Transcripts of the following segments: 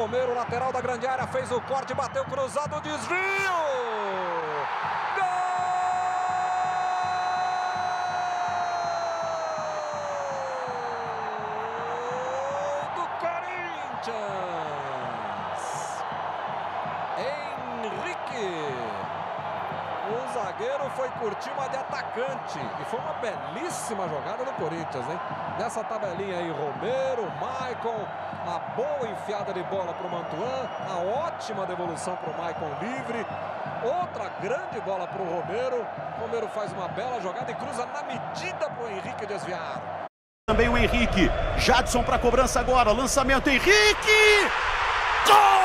Romero, lateral da grande área, fez o corte, bateu cruzado, desvio! Gol do Corinthians! Henrique! O zagueiro foi curtir uma de atacante. E foi uma belíssima jogada do Corinthians, hein? Nessa tabelinha aí, Romero, Maicon, a boa enfiada de bola para o Mantuan, a ótima devolução para o Maicon livre, outra grande bola para o Romero. Romero faz uma bela jogada e cruza na medida para o Henrique desviar. Também o Henrique, Jadson para cobrança agora, lançamento, Henrique! Gol!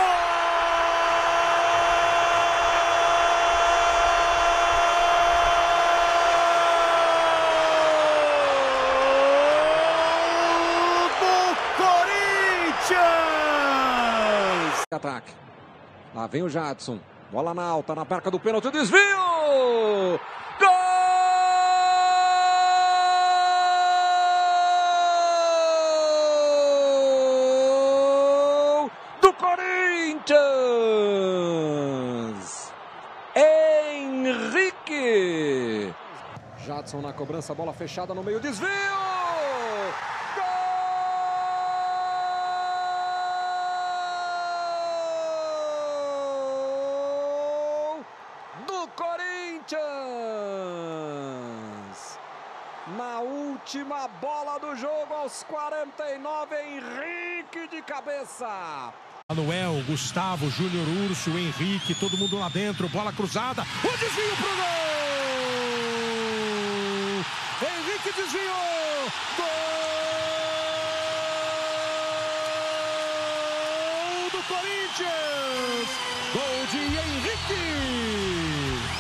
Ataque. Lá vem o Jadson. Bola na alta, na marca do pênalti, desvio! Gol do Corinthians! Henrique! Jadson na cobrança, bola fechada no meio, desvio! Corinthians! Na última bola do jogo, aos 49, Henrique de cabeça. Manuel, Gustavo, Júnior Urso, Henrique, todo mundo lá dentro, bola cruzada, o desvio pro gol! Henrique desviou! Gol do Corinthians! Gol de Henrique!